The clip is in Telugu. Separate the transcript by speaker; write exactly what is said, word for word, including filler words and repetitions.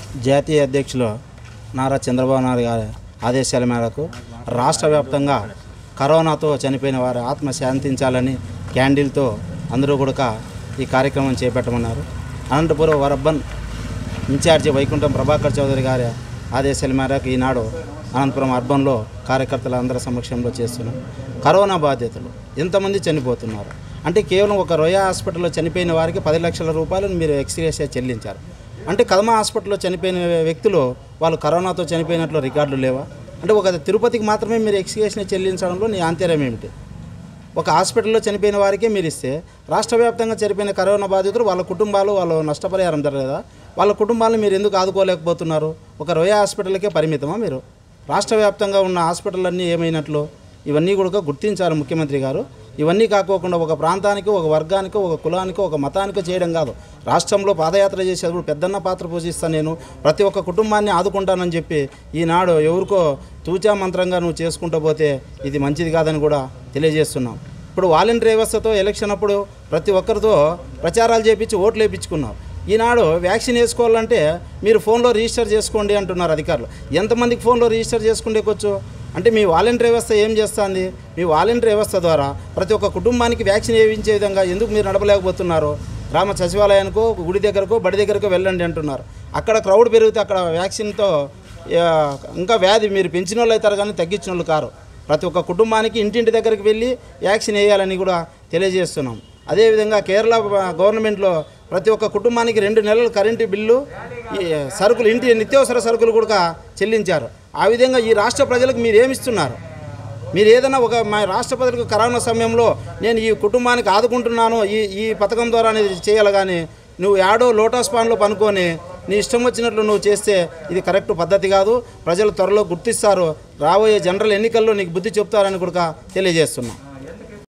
Speaker 1: జాతీయ అధ్యక్షులు నారా చంద్రబాబు నాయుడు గారి ఆదేశాల మేరకు రాష్ట్ర వ్యాప్తంగా కరోనాతో చనిపోయిన వారి ఆత్మ శాంతించాలని క్యాండిల్తో అందరూ కూడా ఈ కార్యక్రమం చేపట్టమన్నారు. అనంతపురం అర్బన్ ఇన్ఛార్జి వైకుంఠం ప్రభాకర్ చౌదరి గారి ఆదేశాల మేరకు ఈనాడు అనంతపురం అర్బన్లో కార్యకర్తల అందరి సమక్షంలో చేస్తున్నాం. కరోనా బాధితులు ఎంతమంది చనిపోతున్నారు అంటే కేవలం ఒక రోయా హాస్పిటల్లో చనిపోయిన వారికి పది లక్షల రూపాయలను మీరు ఎక్స్గ్రేషియా చెల్లించారు. అంటే కదమ హాస్పిటల్లో చనిపోయిన వ్యక్తులు వాళ్ళు కరోనాతో చనిపోయినట్లు రికార్డులు లేవా? అంటే ఒక తిరుపతికి మాత్రమే మీరు ఎక్స్గ్రేషియా చెల్లించడంలో నీ ఆంతర్యం ఏమిటి? ఒక హాస్పిటల్లో చనిపోయిన వారికే మీరు ఇస్తే రాష్ట్ర వ్యాప్తంగా చనిపోయిన కరోనా బాధితులు వాళ్ళ కుటుంబాలు వాళ్ళు నష్టపరిహారం జరగదా? వాళ్ళ కుటుంబాలను మీరు ఎందుకు ఆదుకోలేకపోతున్నారు? ఒక రోయా హాస్పిటల్కే పరిమితమా మీరు? రాష్ట్ర వ్యాప్తంగా ఉన్న హాస్పిటల్లన్నీ ఏమైనట్లు? ఇవన్నీ కూడా గుర్తించారు ముఖ్యమంత్రి గారు. ఇవన్నీ కాకోకుండా ఒక ప్రాంతానికి, ఒక వర్గానికి, ఒక కులానికి, ఒక మతానికి చేయడం కాదు. రాష్ట్రంలో పాదయాత్ర చేసేటప్పుడు పెద్దన్న పాత్ర పోషిస్తాను, నేను ప్రతి ఒక్క కుటుంబాన్ని ఆదుకుంటానని చెప్పి ఈనాడు ఎవరికో తూచా మంత్రంగా నువ్వు చేసుకుంటూ పోతే ఇది మంచిది కాదని కూడా తెలియజేస్తున్నాం. ఇప్పుడు వాలంటీర్ వ్యవస్థతో ఎలక్షన్ అప్పుడు ప్రతి ఒక్కరితో ప్రచారాలు చేయించి ఓట్లు వేయించుకున్నావు. ఈనాడు వ్యాక్సిన్ వేసుకోవాలంటే మీరు ఫోన్లో రిజిస్టర్ చేసుకోండి అంటున్నారు అధికారులు. ఎంతమందికి ఫోన్లో రిజిస్టర్ చేసుకుంటేకొచ్చు? అంటే మీ వాలంటీర్ వ్యవస్థ ఏం చేస్తుంది? మీ వాలంటీర్ వ్యవస్థ ద్వారా ప్రతి ఒక్క కుటుంబానికి వ్యాక్సిన్ వేయించే విధంగా ఎందుకు మీరు నడపలేకపోతున్నారు? గ్రామ సచివాలయానికో, గుడి దగ్గరకో, బడి దగ్గరకో వెళ్ళండి అంటున్నారు. అక్కడ క్రౌడ్ పెరిగితే అక్కడ వ్యాక్సిన్తో ఇంకా వ్యాధి మీరు పెంచిన వాళ్ళు అవుతారు కానీ తగ్గించిన వాళ్ళు కారు. ప్రతి ఒక్క కుటుంబానికి ఇంటింటి దగ్గరికి వెళ్ళి వ్యాక్సిన్ వేయాలని కూడా తెలియజేస్తున్నాం. అదేవిధంగా కేరళ గవర్నమెంట్లో ప్రతి ఒక్క కుటుంబానికి రెండు నెలల కరెంటు బిల్లు, సరుకులు, ఇంటి నిత్యావసర సరుకులు కూడా చెల్లించారు. ఆ విధంగా ఈ రాష్ట్ర ప్రజలకు మీరు ఏమిస్తున్నారు? మీరు ఏదైనా ఒక మా రాష్ట్ర ప్రజలకు కరోనా సమయంలో నేను ఈ కుటుంబానికి ఆదుకుంటున్నాను ఈ ఈ పథకం ద్వారా అనేది చేయాలి కానీ నువ్వు యాడో లోటస్ పాన్లో పనుకొని నీ ఇష్టం వచ్చినట్లు నువ్వు చేస్తే ఇది కరెక్ట్ పద్ధతి కాదు. ప్రజలు త్వరలో గుర్తిస్తారు. రాబోయే జనరల్ ఎన్నికల్లో నీకు బుద్ధి చెప్తారని కూడా తెలియజేస్తున్నాం.